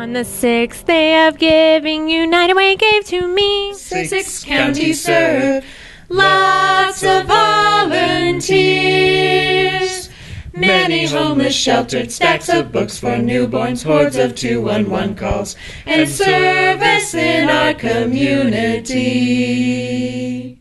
On the 6th day of giving, United Way gave to me 6 counties served, lots of volunteers. Many homeless sheltered, stacks of books for newborns, hordes of 211 calls, and service in our community.